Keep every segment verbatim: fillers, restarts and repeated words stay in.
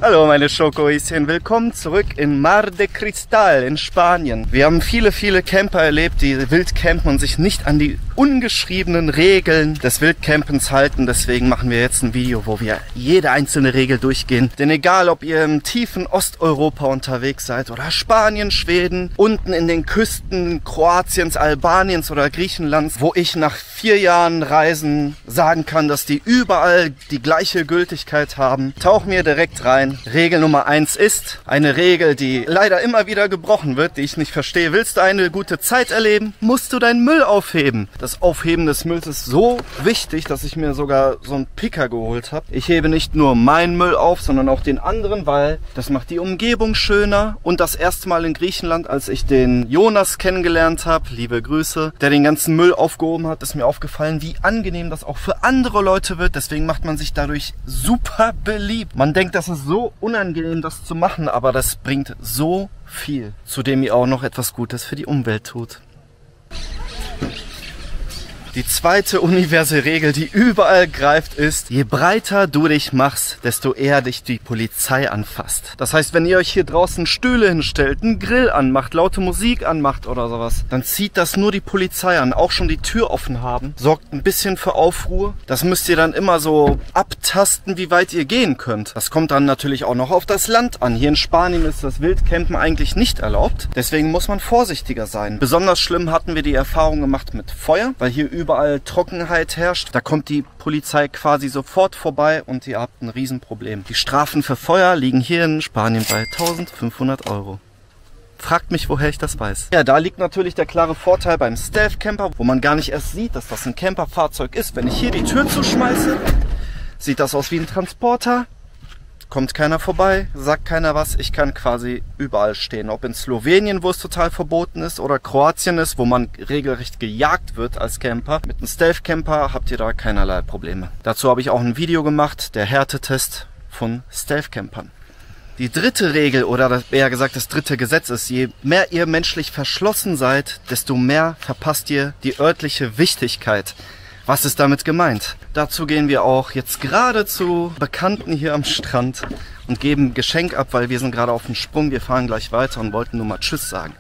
Hallo meine Schokohäschen, willkommen zurück in Mar de Cristal in Spanien. Wir haben viele, viele Camper erlebt, die wild campen und sich nicht an die ungeschriebenen Regeln des Wildcampens halten. Deswegen machen wir jetzt ein Video, wo wir jede einzelne Regel durchgehen. Denn egal, ob ihr im tiefen Osteuropa unterwegs seid oder Spanien, Schweden, unten in den Küsten Kroatiens, Albaniens oder Griechenlands, wo ich nach vier Jahren Reisen sagen kann, dass die überall die gleiche Gültigkeit haben, tauchen wir direkt rein. Regel Nummer eins ist eine Regel, die leider immer wieder gebrochen wird, die ich nicht verstehe. Willst du eine gute Zeit erleben, musst du deinen Müll aufheben. Das Aufheben des Mülls ist so wichtig, dass ich mir sogar so einen Picker geholt habe. Ich hebe nicht nur meinen Müll auf, sondern auch den anderen, weil das macht die Umgebung schöner. Und das erste Mal in Griechenland, als ich den Jonas kennengelernt habe, liebe Grüße, der den ganzen Müll aufgehoben hat, ist mir aufgefallen, wie angenehm das auch für andere Leute wird. Deswegen macht man sich dadurch super beliebt. Man denkt, das ist so unangenehm, das zu machen, aber das bringt so viel, zudem ihr auch noch etwas Gutes für die Umwelt tut. Die zweite universelle Regel, die überall greift, ist, je breiter du dich machst, desto eher dich die Polizei anfasst. Das heißt, wenn ihr euch hier draußen Stühle hinstellt, einen Grill anmacht, laute Musik anmacht oder sowas, dann zieht das nur die Polizei an. Auch schon die Tür offen haben, sorgt ein bisschen für Aufruhr. Das müsst ihr dann immer so abtasten, wie weit ihr gehen könnt. Das kommt dann natürlich auch noch auf das Land an. Hier in Spanien ist das Wildcampen eigentlich nicht erlaubt. Deswegen muss man vorsichtiger sein. Besonders schlimm hatten wir die Erfahrung gemacht mit Feuer, weil hier überall Trockenheit herrscht. Da kommt die Polizei quasi sofort vorbei und ihr habt ein Riesenproblem. Die Strafen für Feuer liegen hier in Spanien bei eintausendfünfhundert Euro. Fragt mich, woher ich das weiß. Ja, da liegt natürlich der klare Vorteil beim Stealth Camper, wo man gar nicht erst sieht, dass das ein Camperfahrzeug ist. Wenn ich hier die Tür zuschmeiße, sieht das aus wie ein Transporter. Kommt keiner vorbei, sagt keiner was. Ich kann quasi überall stehen. Ob in Slowenien, wo es total verboten ist, oder Kroatien ist, wo man regelrecht gejagt wird als Camper. Mit einem Stealth Camper habt ihr da keinerlei Probleme. Dazu habe ich auch ein Video gemacht, der Härtetest von Stealth Campern. Die dritte Regel, oder eher gesagt das dritte Gesetz ist, je mehr ihr menschlich verschlossen seid, desto mehr verpasst ihr die örtliche Wichtigkeit. Was ist damit gemeint? Dazu gehen wir auch jetzt gerade zu Bekannten hier am Strand und geben Geschenk ab, weil wir sind gerade auf dem Sprung. Wir fahren gleich weiter und wollten nur mal Tschüss sagen.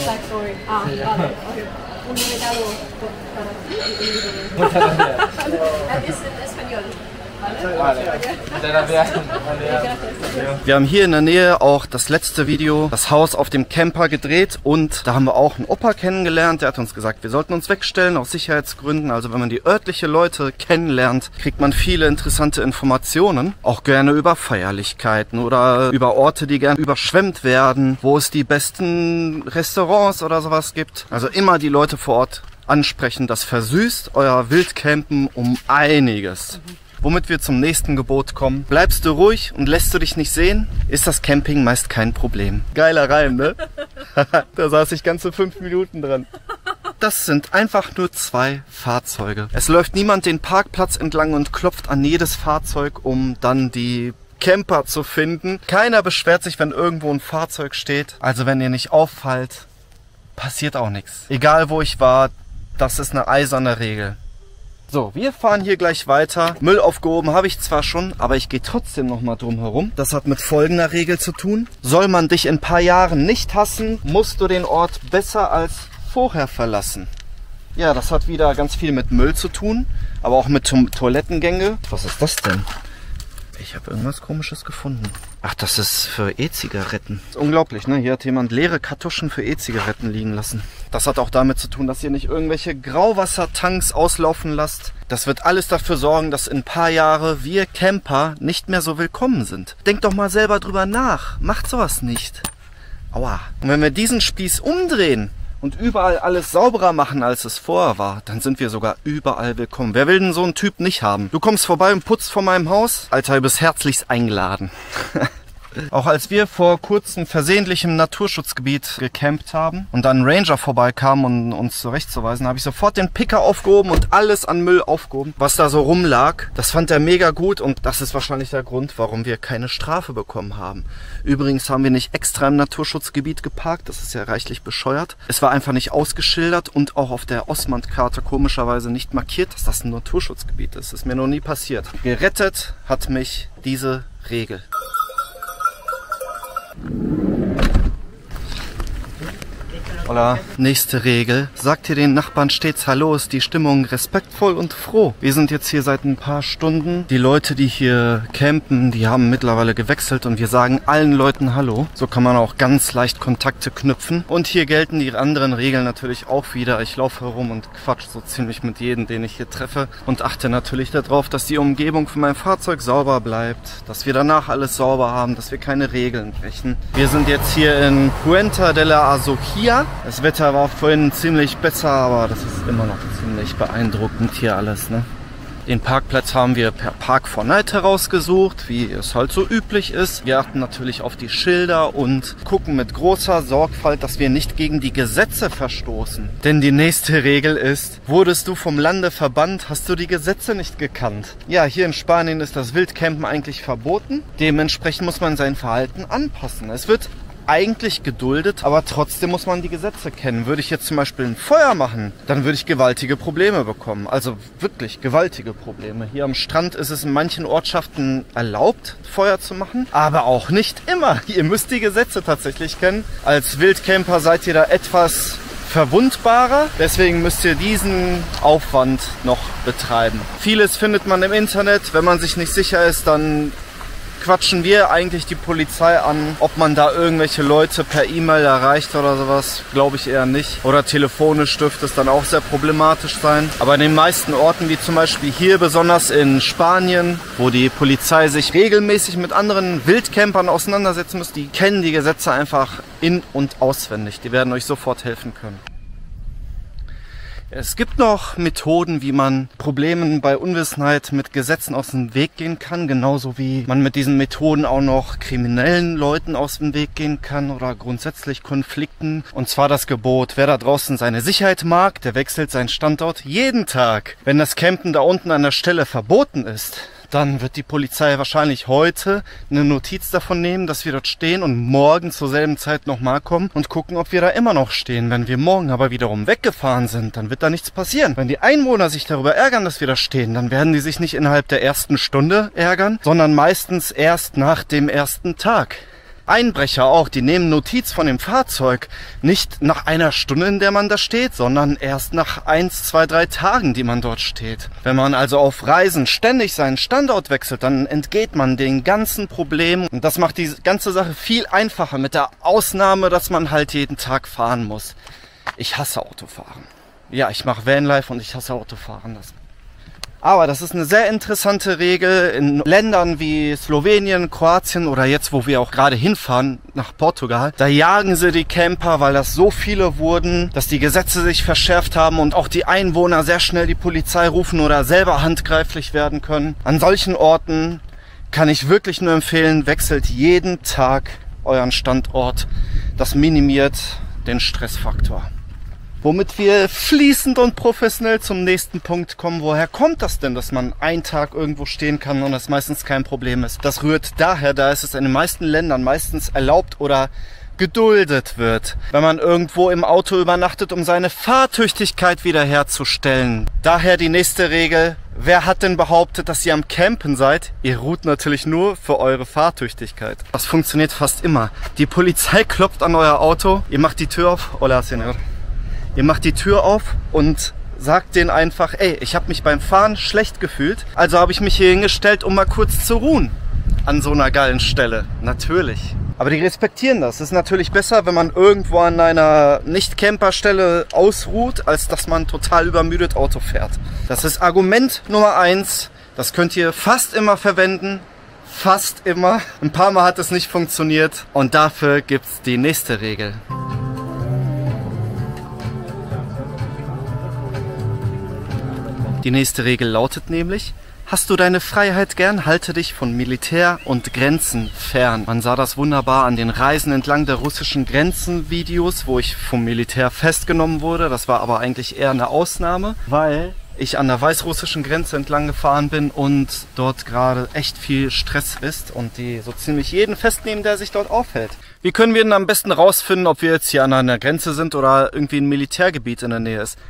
Wir haben hier in der Nähe auch das letzte Video, das Haus auf dem Camper, gedreht und da haben wir auch einen Opa kennengelernt, der hat uns gesagt, wir sollten uns wegstellen aus Sicherheitsgründen. Also wenn man die örtliche Leute kennenlernt, kriegt man viele interessante Informationen, auch gerne über Feierlichkeiten oder über Orte, die gern überschwemmt werden, wo es die besten Restaurants oder sowas gibt. Also immer die Leute vor Ort ansprechen, das versüßt euer Wildcampen um einiges. Womit wir zum nächsten Gebot kommen. Bleibst du ruhig und lässt du dich nicht sehen, ist das Camping meist kein Problem. Geiler Reim, ne? Da saß ich ganze fünf Minuten dran. Das sind einfach nur zwei Fahrzeuge. Es läuft niemand den Parkplatz entlang und klopft an jedes Fahrzeug, um dann die Camper zu finden. Keiner beschwert sich, wenn irgendwo ein Fahrzeug steht. Also wenn ihr nicht auffallt, passiert auch nichts. Egal wo ich war, das ist eine eiserne Regel. So, wir fahren hier gleich weiter. Müll aufgehoben habe ich zwar schon, aber ich gehe trotzdem noch mal drum herum. Das hat mit folgender Regel zu tun. Soll man dich in ein paar Jahren nicht hassen, musst du den Ort besser als vorher verlassen. Ja, das hat wieder ganz viel mit Müll zu tun, aber auch mit Toilettengänge. Was ist das denn? Ich habe irgendwas Komisches gefunden. Ach, das ist für E-Zigaretten. Das ist unglaublich, ne? Hier hat jemand leere Kartuschen für E-Zigaretten liegen lassen. Das hat auch damit zu tun, dass ihr nicht irgendwelche Grauwassertanks auslaufen lasst. Das wird alles dafür sorgen, dass in ein paar Jahren wir Camper nicht mehr so willkommen sind. Denkt doch mal selber drüber nach. Macht sowas nicht. Aua. Und wenn wir diesen Spieß umdrehen und überall alles sauberer machen, als es vorher war, dann sind wir sogar überall willkommen. Wer will denn so einen Typ nicht haben? Du kommst vorbei und putzt vor meinem Haus? Alter, du bist herzlichst eingeladen. Auch als wir vor kurzem versehentlich im Naturschutzgebiet gecampt haben und dann ein Ranger vorbeikam, um uns zurechtzuweisen, habe ich sofort den Picker aufgehoben und alles an Müll aufgehoben, was da so rumlag. Das fand er mega gut und das ist wahrscheinlich der Grund, warum wir keine Strafe bekommen haben. Übrigens haben wir nicht extra im Naturschutzgebiet geparkt, das ist ja reichlich bescheuert. Es war einfach nicht ausgeschildert und auch auf der Osmand-Karte komischerweise nicht markiert, dass das ein Naturschutzgebiet ist. Das ist mir noch nie passiert. Gerettet hat mich diese Regel. Hola. Nächste Regel. Sagt ihr den Nachbarn stets Hallo, ist die Stimmung respektvoll und froh. Wir sind jetzt hier seit ein paar Stunden. Die Leute, die hier campen, die haben mittlerweile gewechselt und wir sagen allen Leuten Hallo. So kann man auch ganz leicht Kontakte knüpfen. Und hier gelten die anderen Regeln natürlich auch wieder. Ich laufe herum und quatsch so ziemlich mit jedem, den ich hier treffe. Und achte natürlich darauf, dass die Umgebung von meinem Fahrzeug sauber bleibt. Dass wir danach alles sauber haben, dass wir keine Regeln brechen. Wir sind jetzt hier in Puente de la Azokia. Das Wetter war vorhin ziemlich besser, aber das ist immer noch ziemlich beeindruckend hier alles, ne? Den Parkplatz haben wir per Park for Night herausgesucht, wie es halt so üblich ist. Wir achten natürlich auf die Schilder und gucken mit großer Sorgfalt, dass wir nicht gegen die Gesetze verstoßen. Denn die nächste Regel ist, wurdest du vom Lande verbannt, hast du die Gesetze nicht gekannt. Ja, hier in Spanien ist das Wildcampen eigentlich verboten. Dementsprechend muss man sein Verhalten anpassen. Es wird eigentlich geduldet, aber trotzdem muss man die Gesetze kennen. Würde ich jetzt zum Beispiel ein Feuer machen, dann würde ich gewaltige Probleme bekommen. Also wirklich gewaltige Probleme. Hier am Strand ist es in manchen Ortschaften erlaubt, Feuer zu machen, aber auch nicht immer. Ihr müsst die Gesetze tatsächlich kennen. Als Wildcamper seid ihr da etwas verwundbarer, deswegen müsst ihr diesen Aufwand noch betreiben. Vieles findet man im Internet. Wenn man sich nicht sicher ist, dann quatschen wir eigentlich die Polizei an. Ob man da irgendwelche Leute per E-Mail erreicht oder sowas, glaube ich eher nicht. Oder telefonisch dürfte es dann auch sehr problematisch sein. Aber in den meisten Orten, wie zum Beispiel hier, besonders in Spanien, wo die Polizei sich regelmäßig mit anderen Wildcampern auseinandersetzen muss, die kennen die Gesetze einfach in- und auswendig. Die werden euch sofort helfen können. Es gibt noch Methoden, wie man Problemen bei Unwissenheit mit Gesetzen aus dem Weg gehen kann, genauso wie man mit diesen Methoden auch noch kriminellen Leuten aus dem Weg gehen kann oder grundsätzlich Konflikten. Und zwar das Gebot, wer da draußen seine Sicherheit mag, der wechselt seinen Standort jeden Tag. Wenn das Campen da unten an der Stelle verboten ist, dann wird die Polizei wahrscheinlich heute eine Notiz davon nehmen, dass wir dort stehen und morgen zur selben Zeit nochmal kommen und gucken, ob wir da immer noch stehen. Wenn wir morgen aber wiederum weggefahren sind, dann wird da nichts passieren. Wenn die Einwohner sich darüber ärgern, dass wir da stehen, dann werden die sich nicht innerhalb der ersten Stunde ärgern, sondern meistens erst nach dem ersten Tag. Einbrecher auch, die nehmen Notiz von dem Fahrzeug nicht nach einer Stunde, in der man da steht, sondern erst nach eins, zwei, drei Tagen, die man dort steht. Wenn man also auf Reisen ständig seinen Standort wechselt, dann entgeht man den ganzen Problemen und das macht die ganze Sache viel einfacher, mit der Ausnahme, dass man halt jeden Tag fahren muss. Ich hasse Autofahren. Ja, ich mache Vanlife und ich hasse Autofahren. Das Aber das ist eine sehr interessante Regel in Ländern wie Slowenien, Kroatien oder jetzt, wo wir auch gerade hinfahren, nach Portugal. Da jagen sie die Camper, weil das so viele wurden, dass die Gesetze sich verschärft haben und auch die Einwohner sehr schnell die Polizei rufen oder selber handgreiflich werden können. An solchen Orten kann ich wirklich nur empfehlen, wechselt jeden Tag euren Standort. Das minimiert den Stressfaktor. Womit wir fließend und professionell zum nächsten Punkt kommen. Woher kommt das denn, dass man einen Tag irgendwo stehen kann und das meistens kein Problem ist? Das rührt daher, da ist es in den meisten Ländern meistens erlaubt oder geduldet wird, wenn man irgendwo im Auto übernachtet, um seine Fahrtüchtigkeit wiederherzustellen. Daher die nächste Regel. Wer hat denn behauptet, dass ihr am Campen seid? Ihr ruht natürlich nur für eure Fahrtüchtigkeit. Das funktioniert fast immer. Die Polizei klopft an euer Auto, ihr macht die Tür auf. Hola, señor. Ihr macht die Tür auf und sagt denen einfach, ey, ich habe mich beim Fahren schlecht gefühlt, also habe ich mich hier hingestellt, um mal kurz zu ruhen an so einer geilen Stelle. Natürlich. Aber die respektieren das. Es ist natürlich besser, wenn man irgendwo an einer Nicht-Camper-Stelle ausruht, als dass man total übermüdet Auto fährt. Das ist Argument Nummer eins. Das könnt ihr fast immer verwenden. Fast immer. Ein paar Mal hat es nicht funktioniert. Und dafür gibt's die nächste Regel. Die nächste Regel lautet nämlich, hast du deine Freiheit gern, halte dich von Militär und Grenzen fern. Man sah das wunderbar an den Reisen entlang der russischen Grenzen Videos, wo ich vom Militär festgenommen wurde. Das war aber eigentlich eher eine Ausnahme, weil ich an der weißrussischen Grenze entlang gefahren bin und dort gerade echt viel Stress ist und die so ziemlich jeden festnehmen, der sich dort aufhält. Wie können wir denn am besten rausfinden, ob wir jetzt hier an einer Grenze sind oder irgendwie ein Militärgebiet in der Nähe ist?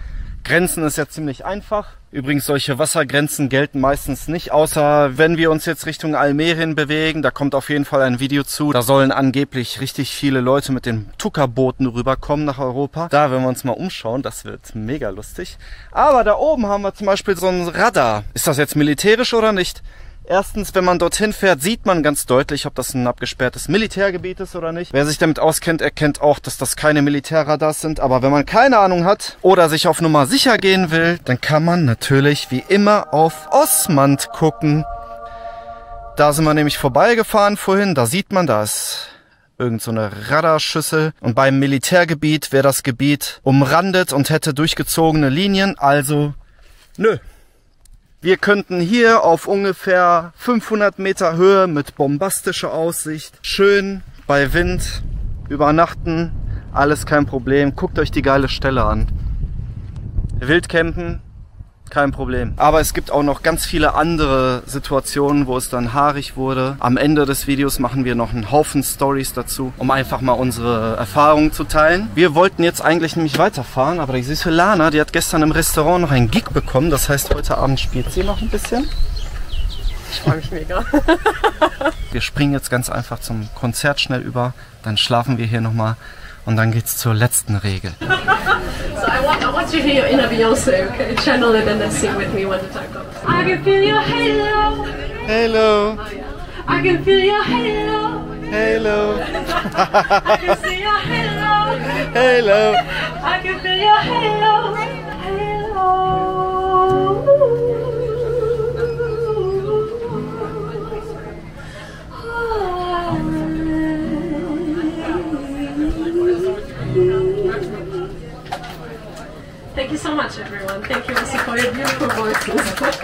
Grenzen ist ja ziemlich einfach. Übrigens, solche Wassergrenzen gelten meistens nicht, außer wenn wir uns jetzt Richtung Almerien bewegen. Da kommt auf jeden Fall ein Video zu. Da sollen angeblich richtig viele Leute mit den Tuckerbooten rüberkommen nach Europa. Da werden wir uns mal umschauen. Das wird mega lustig. Aber da oben haben wir zum Beispiel so ein Radar. Ist das jetzt militärisch oder nicht? Erstens, wenn man dorthin fährt, sieht man ganz deutlich, ob das ein abgesperrtes Militärgebiet ist oder nicht. Wer sich damit auskennt, erkennt auch, dass das keine Militärradars sind. Aber wenn man keine Ahnung hat oder sich auf Nummer sicher gehen will, dann kann man natürlich wie immer auf Osmand gucken. Da sind wir nämlich vorbeigefahren vorhin. Da sieht man, da ist irgend so eine Radarschüssel. Und beim Militärgebiet wäre das Gebiet umrandet und hätte durchgezogene Linien. Also, nö. Wir könnten hier auf ungefähr fünfhundert Meter Höhe mit bombastischer Aussicht schön bei Wind übernachten. Alles kein Problem. Guckt euch die geile Stelle an. Wildcampen, kein Problem. Aber es gibt auch noch ganz viele andere Situationen, wo es dann haarig wurde. Am Ende des Videos machen wir noch einen Haufen Stories dazu, um einfach mal unsere Erfahrungen zu teilen. Wir wollten jetzt eigentlich nämlich weiterfahren, aber die süße Lana, die hat gestern im Restaurant noch einen Gig bekommen. Das heißt, heute Abend spielt sie noch ein bisschen. Ich freue mich mega. Wir springen jetzt ganz einfach zum Konzert schnell über, dann schlafen wir hier nochmal und dann geht's zur letzten Regel. So I want, I want you to hear your inner Beyonce, okay? Channel it and then sing with me when the time comes. I can feel your halo. Hello. Oh, yeah. I can feel your halo. Hello. I can see your halo. Hello. I can feel your halo. Thank you so much, everyone. Thank you also for your beautiful voices.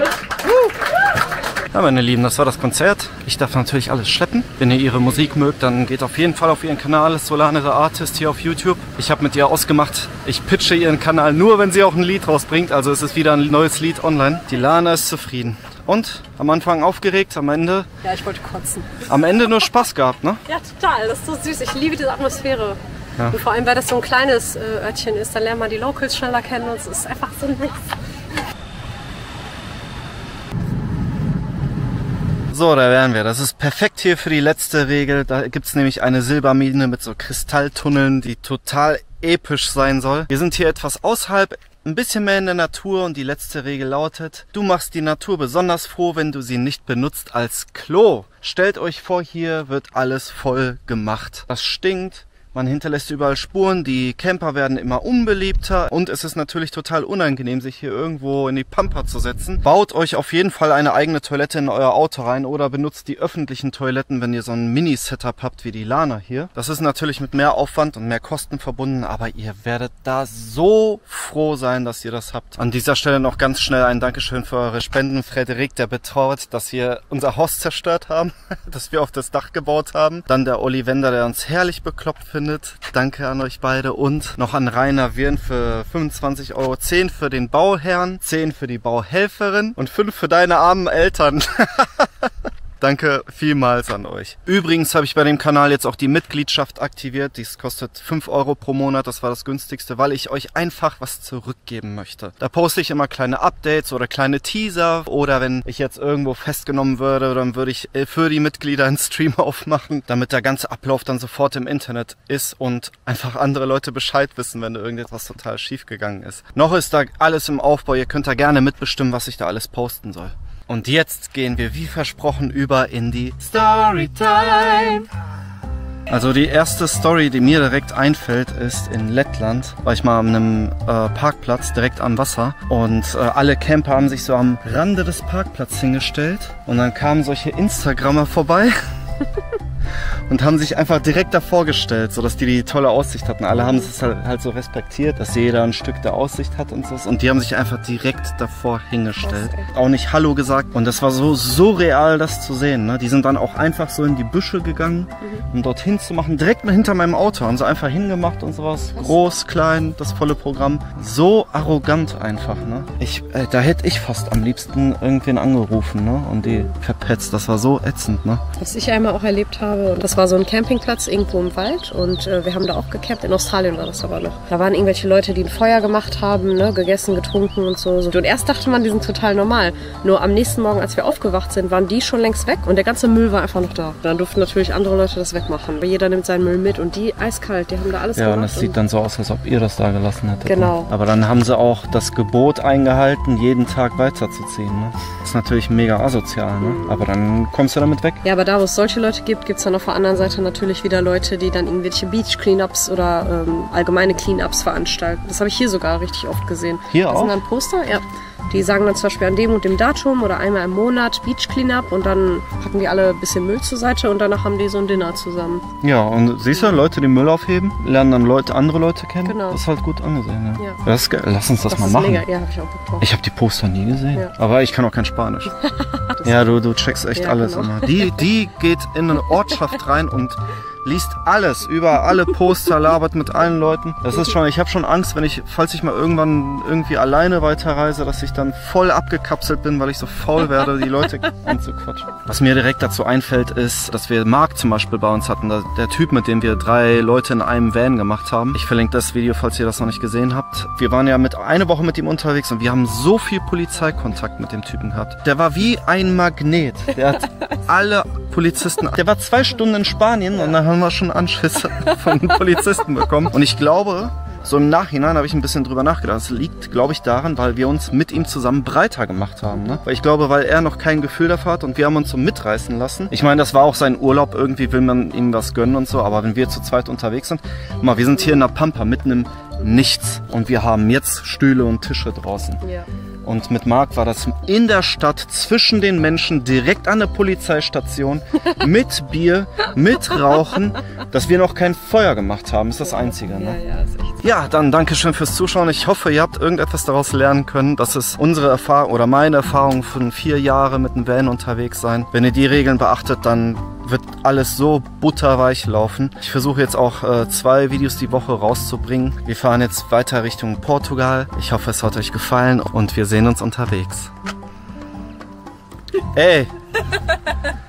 Ja, meine Lieben, das war das Konzert. Ich darf natürlich alles schleppen. Wenn ihr ihre Musik mögt, dann geht auf jeden Fall auf ihren Kanal, Solane the Artist, hier auf YouTube. Ich habe mit ihr ausgemacht, ich pitche ihren Kanal nur, wenn sie auch ein Lied rausbringt. Also es ist wieder ein neues Lied online. Die Lana ist zufrieden. Und am Anfang aufgeregt, am Ende... Ja, ich wollte kotzen. Am Ende nur Spaß gehabt, ne? Ja, total. Das ist so süß. Ich liebe diese Atmosphäre. Ja. Und vor allem, weil das so ein kleines äh, Örtchen ist, dann lernt man die Locals schneller kennen und es ist einfach so nice. So, da wären wir. Das ist perfekt hier für die letzte Regel. Da gibt es nämlich eine Silbermine mit so Kristalltunneln, die total episch sein soll. Wir sind hier etwas außerhalb, ein bisschen mehr in der Natur und die letzte Regel lautet: Du machst die Natur besonders froh, wenn du sie nicht benutzt als Klo. Stellt euch vor, hier wird alles voll gemacht. Das stinkt. Man hinterlässt überall Spuren, die Camper werden immer unbeliebter und es ist natürlich total unangenehm, sich hier irgendwo in die Pampa zu setzen. Baut euch auf jeden Fall eine eigene Toilette in euer Auto rein oder benutzt die öffentlichen Toiletten, wenn ihr so ein Mini-Setup habt wie die Lana hier. Das ist natürlich mit mehr Aufwand und mehr Kosten verbunden, aber ihr werdet da so froh sein, dass ihr das habt. An dieser Stelle noch ganz schnell ein Dankeschön für eure Spenden. Frederik, der betrauert, dass wir unser Haus zerstört haben, dass wir auf das Dach gebaut haben. Dann der Olli Wender, der uns herrlich bekloppt findet. Danke an euch beide und noch an Rainer Wirn für fünfundzwanzig Euro. zehn für den Bauherrn, zehn für die Bauhelferin und fünf für deine armen Eltern. Danke vielmals an euch. Übrigens habe ich bei dem Kanal jetzt auch die Mitgliedschaft aktiviert. Dies kostet fünf Euro pro Monat. Das war das günstigste, weil ich euch einfach was zurückgeben möchte. Da poste ich immer kleine Updates oder kleine Teaser. Oder wenn ich jetzt irgendwo festgenommen würde, dann würde ich für die Mitglieder einen Stream aufmachen, damit der ganze Ablauf dann sofort im Internet ist und einfach andere Leute Bescheid wissen, wenn irgendetwas total schief gegangen ist. Noch ist da alles im Aufbau. Ihr könnt da gerne mitbestimmen, was ich da alles posten soll. Und jetzt gehen wir wie versprochen über in die Storytime. Also die erste Story, die mir direkt einfällt, ist in Lettland. War ich mal an einem äh, Parkplatz direkt am Wasser und äh, alle Camper haben sich so am Rande des Parkplatzes hingestellt und dann kamen solche Instagrammer vorbei. Und haben sich einfach direkt davor gestellt, sodass die die tolle Aussicht hatten. Alle haben es halt, halt so respektiert, dass jeder ein Stück der Aussicht hat und so. Und die haben sich einfach direkt davor hingestellt. Auch nicht Hallo gesagt. Und das war so surreal, das zu sehen. Ne? Die sind dann auch einfach so in die Büsche gegangen, mhm. um dorthin zu machen. Direkt hinter meinem Auto haben sie einfach hingemacht und sowas. Groß, klein, das volle Programm. So arrogant einfach. Ne? Ich, äh, da hätte ich fast am liebsten irgendwen angerufen, ne? Und die verpetzt. Das war so ätzend. Ne? Was ich einmal auch erlebt habe, und das Das war so ein Campingplatz irgendwo im Wald und äh, wir haben da auch gecampt. In Australien war das aber noch. Da waren irgendwelche Leute, die ein Feuer gemacht haben, ne, gegessen, getrunken und so. Und erst dachte man, die sind total normal. Nur am nächsten Morgen, als wir aufgewacht sind, waren die schon längst weg und der ganze Müll war einfach noch da. Dann durften natürlich andere Leute das wegmachen. Jeder nimmt seinen Müll mit und die eiskalt, die haben da alles ja, gemacht. Ja, und es sieht dann so aus, als ob ihr das da gelassen hättet. Genau. Ne? Aber dann haben sie auch das Gebot eingehalten, jeden Tag weiterzuziehen. Ne? Das ist natürlich mega asozial, ne? Mhm. Aber dann kommst du damit weg. Ja, aber da, wo es solche Leute gibt, gibt es dann auf der anderen Seite natürlich wieder Leute, die dann irgendwelche Beach-Cleanups oder ähm, allgemeine Cleanups veranstalten. Das habe ich hier sogar richtig oft gesehen. Hier das auch? Das sind dann Poster, ja. Die sagen dann zum Beispiel an dem und dem Datum oder einmal im Monat Beach Cleanup und dann packen die alle ein bisschen Müll zur Seite und danach haben die so ein Dinner zusammen. Ja, und siehst du, Leute, die Müll aufheben, lernen dann Leute, andere Leute kennen. Genau. Das ist halt gut angesehen. Ja. Ja. Das ist geil. Lass uns das, das mal ist machen. Mega. Ja, hab ich auch Bock drauf. Ich habe die Poster nie gesehen. Ja. Aber ich kann auch kein Spanisch. Ja, du, du checkst echt ja, alles genau. immer. Die, die geht in eine Ortschaft rein und liest alles über alle Poster, labert mit allen Leuten. Das ist schon, ich habe schon Angst, wenn ich, falls ich mal irgendwann irgendwie alleine weiterreise, dass ich dann voll abgekapselt bin, weil ich so faul werde, die Leute anzuquatschen. Was mir direkt dazu einfällt, ist, dass wir Marc zum Beispiel bei uns hatten, der Typ, mit dem wir drei Leute in einem Van gemacht haben. Ich verlinke das Video, falls ihr das noch nicht gesehen habt. Wir waren ja mit eine Woche mit ihm unterwegs und wir haben so viel Polizeikontakt mit dem Typen gehabt. Der war wie ein Magnet. Der hat alle Polizisten, der war zwei Stunden in Spanien und dann haben wir schon Anschüsse von den Polizisten bekommen. Und ich glaube, so im Nachhinein habe ich ein bisschen drüber nachgedacht. Das liegt, glaube ich, daran, weil wir uns mit ihm zusammen breiter gemacht haben. Ne? Weil ich glaube, weil er noch kein Gefühl dafür hat und wir haben uns so mitreißen lassen. Ich meine, das war auch sein Urlaub. Irgendwie will man ihm was gönnen und so. Aber wenn wir zu zweit unterwegs sind, guck mal, wir sind hier in der Pampa mitten im Nichts. Und wir haben jetzt Stühle und Tische draußen. Ja. Und mit Marc war das in der Stadt, zwischen den Menschen, direkt an der Polizeistation, mit Bier, mit Rauchen, dass wir noch kein Feuer gemacht haben. Ist das Einzige, ne? Ja, ja, ist echt. Ja, dann danke schön fürs Zuschauen. Ich hoffe, ihr habt irgendetwas daraus lernen können. Das ist unsere Erfahrung oder meine Erfahrung von vier Jahren mit dem Van unterwegs sein. Wenn ihr die Regeln beachtet, dann wird alles so butterweich laufen. Ich versuche jetzt auch äh, zwei Videos die Woche rauszubringen. Wir fahren jetzt weiter Richtung Portugal. Ich hoffe, es hat euch gefallen und wir sehen uns unterwegs. Ey!